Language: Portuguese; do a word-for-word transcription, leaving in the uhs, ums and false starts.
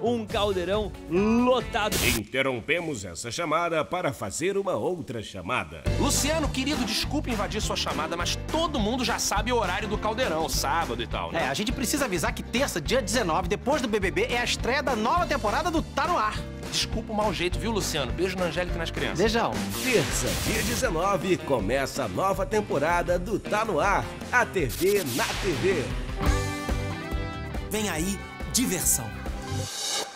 um caldeirão lotado. Interrompemos essa chamada para fazer uma outra chamada. Luciano, querido, desculpa invadir sua chamada, mas todo mundo já sabe o horário do caldeirão, sábado e tal, né? É, a gente precisa avisar que terça, dia dezenove, depois do B B B, é a estreia da nova temporada do Tá No Ar. Desculpa o mau jeito, viu, Luciano? Beijo na Angélica e nas crianças. Beijão. Terça, dia dezenove, começa a nova temporada do Tá No Ar, a T V na T V. Vem aí, diversão.